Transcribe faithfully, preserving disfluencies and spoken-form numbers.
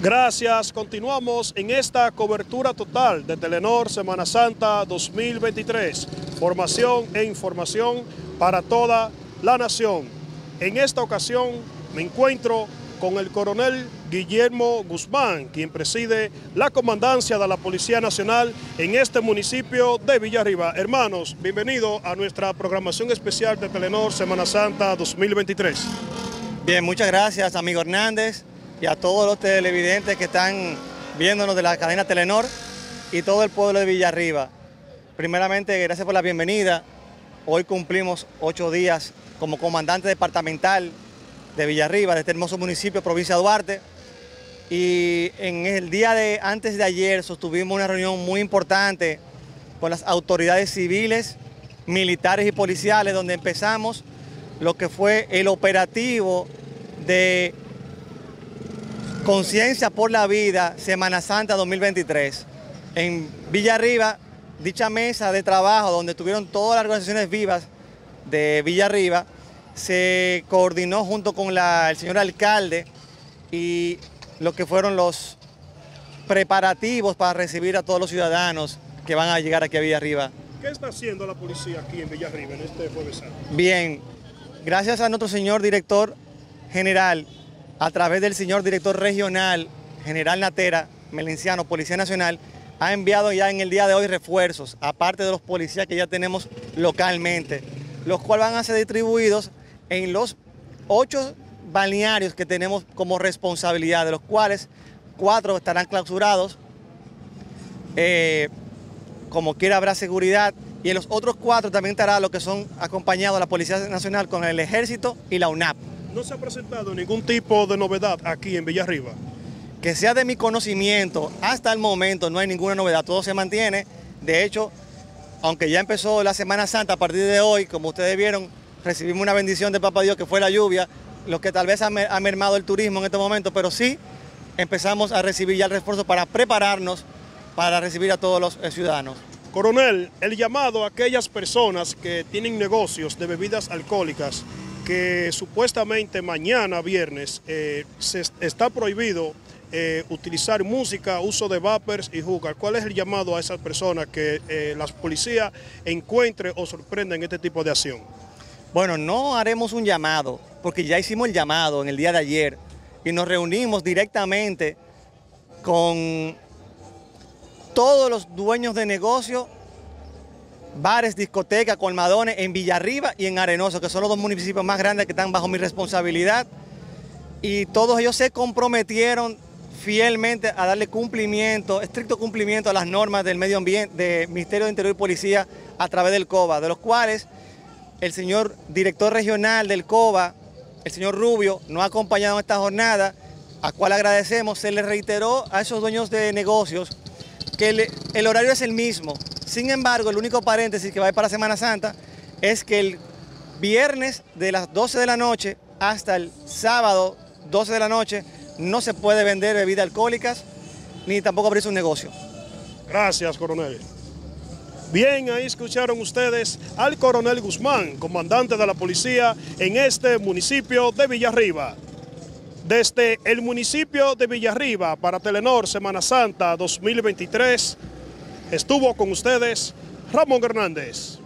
Gracias, continuamos en esta cobertura total de Telenor Semana Santa dos mil veintitrés. Formación e información para toda la nación. En esta ocasión me encuentro con el coronel Guillermo Guzmán, quien preside la comandancia de la Policía Nacional en este municipio de Villarriba. Hermanos, bienvenidos a nuestra programación especial de Telenor Semana Santa dos mil veintitrés. Bien, muchas gracias, amigo Hernández, y a todos los televidentes que están viéndonos de la cadena Telenor y todo el pueblo de Villarriba. Primeramente, gracias por la bienvenida. Hoy cumplimos ocho días como comandante departamental de Villarriba, de este hermoso municipio, provincia de Duarte. Y en el día de antes de ayer sostuvimos una reunión muy importante con las autoridades civiles, militares y policiales, donde empezamos lo que fue el operativo de Conciencia por la Vida Semana Santa dos mil veintitrés. En Villarriba, dicha mesa de trabajo donde estuvieron todas las organizaciones vivas de Villarriba, se coordinó junto con la, el señor alcalde y lo que fueron los preparativos para recibir a todos los ciudadanos que van a llegar aquí a Villarriba. ¿Qué está haciendo la policía aquí en Villarriba en este Jueves Santo? Bien, gracias a nuestro señor director general, a través del señor director regional, general Natera, Melenciano, Policía Nacional, ha enviado ya en el día de hoy refuerzos, aparte de los policías que ya tenemos localmente, los cuales van a ser distribuidos en los ocho balnearios que tenemos como responsabilidad, de los cuales cuatro estarán clausurados, eh, como quiera habrá seguridad, y en los otros cuatro también estará lo que son acompañados de la Policía Nacional con el Ejército y la U N A P. ¿No se ha presentado ningún tipo de novedad aquí en Villarriba? Que sea de mi conocimiento, hasta el momento no hay ninguna novedad, todo se mantiene. De hecho, aunque ya empezó la Semana Santa, a partir de hoy, como ustedes vieron, recibimos una bendición de Papá Dios que fue la lluvia, lo que tal vez ha mermado el turismo en este momento, pero sí empezamos a recibir ya el refuerzo para prepararnos para recibir a todos los ciudadanos. Coronel, el llamado a aquellas personas que tienen negocios de bebidas alcohólicas, que supuestamente mañana, viernes, eh, se está prohibido eh, utilizar música, uso de vapers y jugar. ¿Cuál es el llamado a esas personas que eh, las policías encuentren o sorprendan este tipo de acción? Bueno, no haremos un llamado, porque ya hicimos el llamado en el día de ayer y nos reunimos directamente con todos los dueños de negocio, bares, discotecas, colmadones en Villarriba y en Arenoso, que son los dos municipios más grandes que están bajo mi responsabilidad, y todos ellos se comprometieron fielmente a darle cumplimiento, estricto cumplimiento a las normas del medio ambiente, del Ministerio de Interior y Policía a través del COBA, de los cuales el señor director regional del COBA, el señor Rubio, nos ha acompañado en esta jornada, a cual agradecemos. Se le reiteró a esos dueños de negocios que el, el horario es el mismo. Sin embargo, el único paréntesis que va a ir para Semana Santa es que el viernes de las doce de la noche hasta el sábado doce de la noche no se puede vender bebidas alcohólicas ni tampoco abrirse un negocio. Gracias, coronel. Bien, ahí escucharon ustedes al coronel Guzmán, comandante de la policía en este municipio de Villarriba. Desde el municipio de Villarriba para Telenor Semana Santa dos mil veintitrés, estuvo con ustedes Ramón Hernández.